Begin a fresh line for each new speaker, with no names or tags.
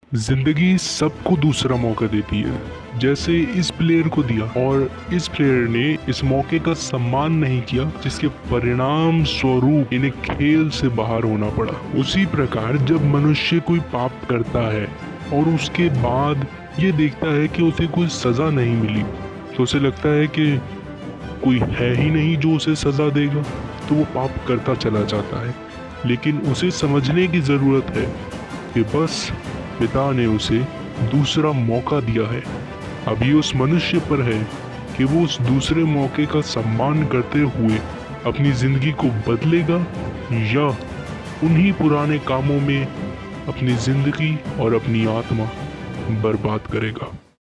जिंदगी सबको दूसरा मौका देती है, जैसे इस प्लेयर को दिया, और इस प्लेयर ने इस मौके का सम्मान नहीं किया, जिसके परिणाम स्वरूप इन्हें खेल से बाहर होना पड़ा। उसी प्रकार जब मनुष्य कोई पाप करता है और उसके बाद ये देखता है कि उसे कोई सजा नहीं मिली, तो उसे लगता है कि कोई है ही नहीं जो उसे सजा देगा, तो वो पाप करता चला जाता है। लेकिन उसे समझने की जरूरत है कि बस पिता ने उसे दूसरा मौका दिया है। अभी उस मनुष्य पर है कि वो उस दूसरे मौके का सम्मान करते हुए अपनी जिंदगी को बदलेगा या उन्हीं पुराने कामों में अपनी जिंदगी और अपनी आत्मा बर्बाद करेगा।